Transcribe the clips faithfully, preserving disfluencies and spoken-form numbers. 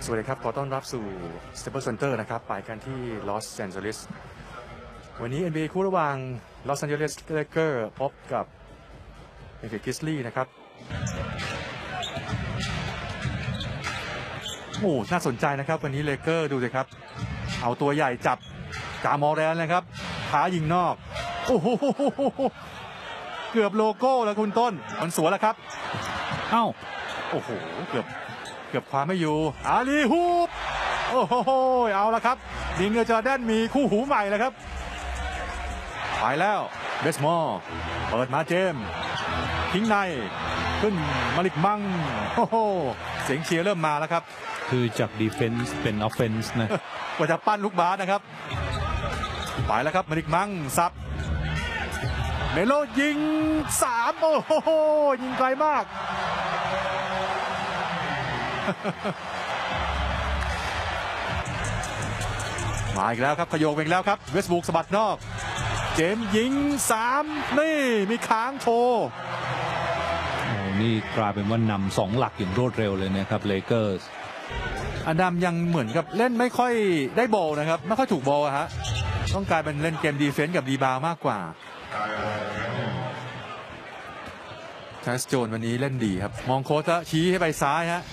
สวัสดีครับขอต้อนรับสู่ Staples Center นะครับไปกันที่ลอสแอนเจลิสวันนี้ เอ็น บี เอ คู่ระหว่างลอสแอนเจลิสเลเกอร์พบกับเมมฟิส กริซลี่นะครับโอ้น่าสนใจนะครับวันนี้เลเกอร์ดูสิครับเอาตัวใหญ่จับจามอแรนนะครับขายิงนอกโอ้โหเกือบโลโก้แล้วคุณต้นมันสวนแล้วครับเอ้าโอ้โหเกือบเกือบความไม่อยู่อาลีฮูปโอ้โหเอาละครับดิงเกอร์จอร์แดนมีคู่หูใหม่แล้วครับไปแล้วเบสมอร์เปิดมาเจมทิ้งในขึ้นมาลิกมังโอ้โหเสียงเชียร์เริ่มมาแล้วครับคือจากดีเฟนส์เป็นออฟเฟนส์นะกว่าจะปั้นลูกบาสนะครับไปแล้วครับมาลิกมังซับเมโลยิงสามโอ้โหยิงไกลมากมาอีกแล้วครับขยโยกอีกแล้วครับเวสต์บรูคสะบัดนอกเจมยิงสามนี่มีค้างโชว์โอ้นี่กลายเป็นว่านำสองหลักอย่างรวดเร็วเลยนะครับเลเกอร์สอดัมยังเหมือนกับเล่นไม่ค่อยได้บอลนะครับไม่ค่อยถูกบอลฮะต้องกลายเป็นเล่นเกมดีเฟนส์กับรีบาวมากกว่าชาสโจนวันนี้เล่นดีครับมองโค้ชชี้ให้ไปซ้ายฮะ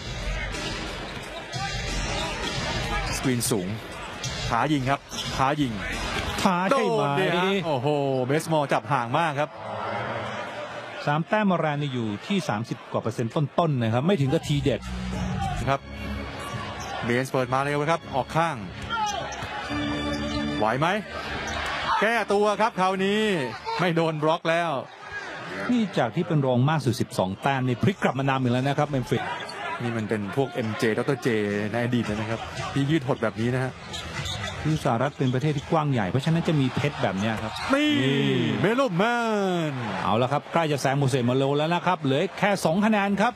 สกรีนสูงขายิงครับขายิงขาใช่ไหมโอ้โหเบสมอลจับห่างมากครับสามแต้มมาแรนอยู่ที่สามสิบกว่าเปอร์เซ็นต์ต้นๆนะครับไม่ถึงกับทีเด็ดครับเบนส์เปิดมาเร็วครับออกข้างไหวไหมแก้ตัวครับคราวนี้ไม่โดนบล็อกแล้วนี่จากที่เป็นรองมากสุดสิบสองแต้มนี่พลิกกลับมานำอีกแล้วนะครับเมมฟิสนี่มันเป็นพวก เอ็ม เจ ดร เจในอดีตนะครับที่ยืดหดแบบนี้นะฮะคือสหรัฐเป็นประเทศที่กว้างใหญ่เพราะฉะนั้นจะมีเพชรแบบนี้ครับนี่เมโลแมนเอาละครับใกล้จะแซงโมเสสมาโลแล้วนะครับเหลือแค่สองคะแนนครับ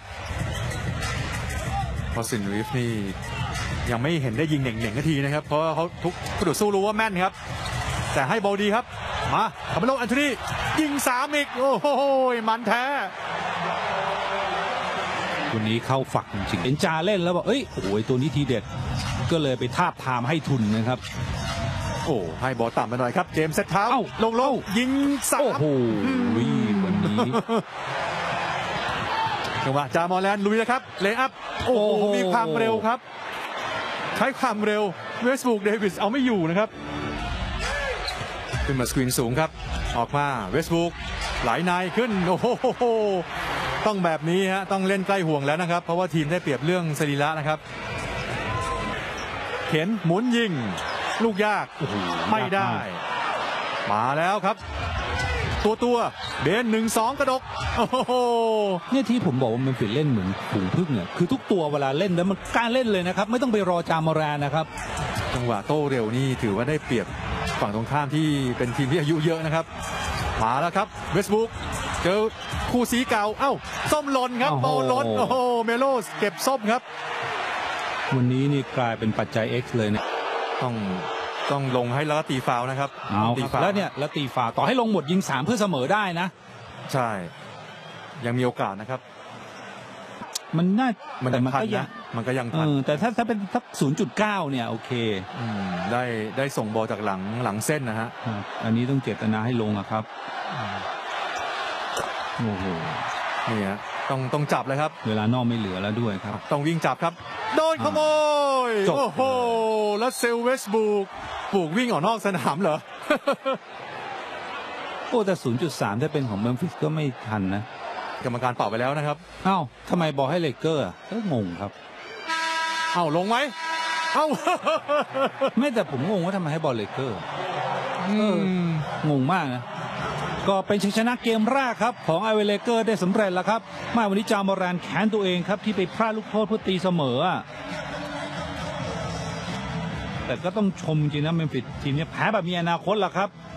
พอสินริฟนี่ยังไม่เห็นได้ยิงเหน่งๆนาทีนะครับเพราะเขาทุกกระโดดสู้รู้ว่าแม่นครับแต่ให้บอลดีครับมาคาร์เมโลอันโทนียิงสามอีกโอ้โหมันแท้ตัวนี้เข้าฝักจริงๆเอ็นจาเล่นแล้วบอกเอ้ยโอ้ยตัวนี้ทีเด็ดก็เลยไปทาบทามให้ทุนนะครับโอ้ให้บอลต่ำไปหน่อยครับเจมส์เซตเท้าลงโลยิงสามโอ้โหวันนี้จังหวะจามอแลนด์ลุยนะครับเลย์อัพโอ้โหมีความเร็วครับใช้ความเร็วเวสต์บรูคเดวิสเอาไม่อยู่นะครับขึ้นมาสกรีนสูงครับออกมาเวสต์บรูคไหลในขึ้นโอ้โหต้องแบบนี้ฮะต้องเล่นใกล้ห่วงแล้วนะครับเพราะว่าทีมได้เปรียบเรื่องสรีระนะครับเข็นหมุนยิงลูกยากไม่ได้มาแล้วครับตัวตัวเบนหนึ่งสองกระดกโอ้โหเนี่ยที่ผมบอกว่ามันเป็นเล่นเหมือนฝูงผึ้งเนี่ยคือทุกตัวเวลาเล่นแล้วมันกล้าเล่นเลยนะครับไม่ต้องไปรอจามอแรนนะครับจังหวะโต้เร็วนี่ถือว่าได้เปรียบฝั่งตรงข้ามที่เป็นทีมที่อายุเยอะนะครับมาแล้วครับเวสต์บรูคเจอคู่สีเก่าเอ้าส้มหล่นครับบอลล้นโอ้โหเมโลเก็บส้มครับวันนี้นี่กลายเป็นปัจจัย X เลยเนี่ยต้องต้องลงให้แล้วตีฟาวนะครับเอาแล้วเนี่ยแล้วตีฟาวต่อให้ลงหมดยิงสามเพื่อเสมอได้นะใช่ยังมีโอกาสนะครับมันน่ามันก็ยังมันก็ยังทันแต่ถ้าถ้าเป็นสัก ศูนย์จุดเก้า เนี่ยโอเคได้ได้ส่งบอลจากหลังหลังเส้นนะฮะอันนี้ต้องเจตนาให้ลงอะครับโอ้โหนี่ฮะต้องต้องจับเลยครับเวลานอกไม่เหลือแล้วด้วยครับต้องวิ่งจับครับโดนขโมยโอ้โหแล้วเซลเวสบูกปลูกวิ่งออกนอกสนามเหรอโอ้แต่ ศูนย์จุดสาม ถ้าเป็นของเมมฟิสก็ไม่ทันนะกรรมการเป่าไปแล้วนะครับเอ้าทำไมบอกให้เลเกอร์ก็งงครับเอ้าลงไหมเอ้าไม่แต่ผมงงว่าทำไมให้บอลเลเกอร์งงมากนะก็เป็นชัยชนะเกมแรกครับของไอเวเลเกอร์ได้สำเร็จแล้วครับมาวันนี้จามอแรนแค้นตัวเองครับที่ไปพลาดลูกโทษเพื่อตีเสมอแต่ก็ต้องชมจริงนะเมมฟิสทีมนี้แพ้แบบมีอนาคตแล้วครับ